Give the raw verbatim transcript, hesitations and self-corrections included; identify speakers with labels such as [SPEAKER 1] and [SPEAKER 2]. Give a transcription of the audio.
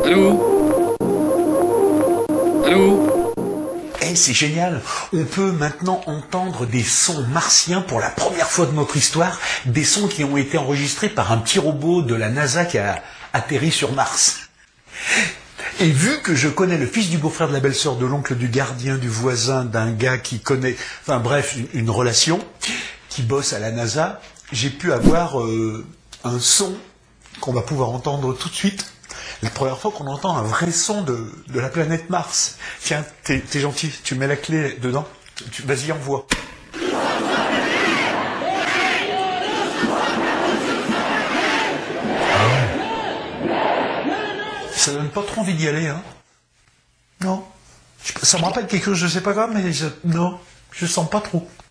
[SPEAKER 1] Allô? Allô?
[SPEAKER 2] Eh, c'est génial. On peut maintenant entendre des sons martiens pour la première fois de notre histoire, des sons qui ont été enregistrés par un petit robot de la NASA qui a atterri sur Mars. Et vu que je connais le fils du beau-frère de la belle-sœur, de l'oncle, du gardien, du voisin, d'un gars qui connaît, enfin bref, une, une relation, qui bosse à la NASA, j'ai pu avoir euh, un son qu'on va pouvoir entendre tout de suite. La première fois qu'on entend un vrai son de, de la planète Mars. Tiens, t'es, t'es gentil, tu mets la clé dedans. Tu, vas-y, envoie. Ça donne pas trop envie d'y aller, hein? Non. Ça me rappelle quelque chose, je sais pas quoi, mais je, non, je sens pas trop.